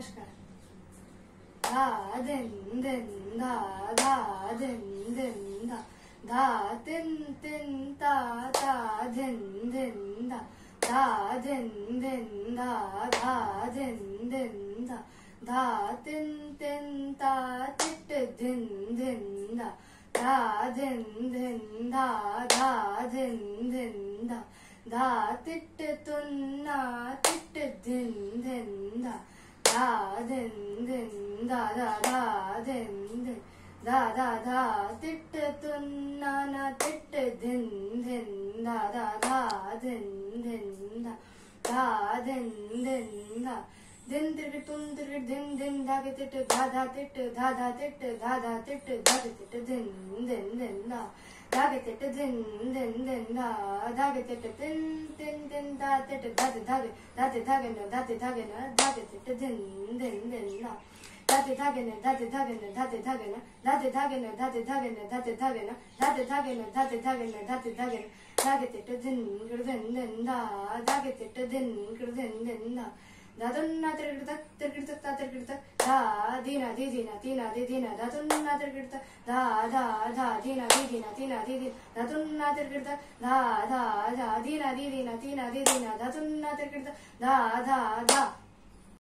नमस्कार। धा दिन दिन धा धा दिन दिन धा धा तिन तिन ता ता दिन दिन धा धा दिन दिन धा धा दिन दिन धा धा तिन तिन ता तिट दिन दिन धा धा दिन दिन धा धा दिन दिन धा धा तिट तुन्ना तिट दिन दिन धा धा दिन दिन धा धा धा दिन दिन धा धा धा तिट तुन्ना ना तिट दिन दिन धा धा धा दिन दिन धा धा दिन दिन धा दिन तिट तुम तिट दिन दिन धा के तिट धा धा तिट धा धा तिट धा धा तिट धा के तिट दिन दिन दिन धा धा के तिट दिन दिन दिन धा धा के तिट तिन तिन तिन धा तिट धा के धा के धा के न धा के न धा के तिट दिन दिन दिन धा धा के न धा के न धा के न धा के न धा के न धा के न धा के न धा के न धा के धा के तिट दिन दिन दिन धा धा के तिट दिन दिन दिन धा दादुन्ना तिरगिड़ तक ता तिरगिड़ तक धा दीना दी दीना तीना दी दीना दादुन्ना तिरगिड़ तक धा धा धा दीना दी दीना तीना दी दी दादुन्ना तिरगिड़ तक धा धा धा दीना दी दीना तीना दी दीना दादुन्ना तिरगिड़ तक धा धा धा